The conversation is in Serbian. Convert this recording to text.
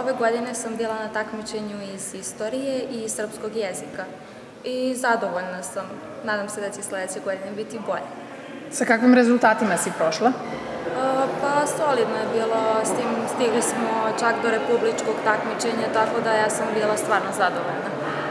Ove godine sam bila na takmičenju iz istorije i srpskog jezika i zadovoljna sam. Nadam se da će sledeće godine biti bolje. Sa kakvim rezultatima si prošla? Pa solidno je bilo, s tim stigli smo čak do republičkog takmičenja, tako da ja sam bila stvarno zadovoljna.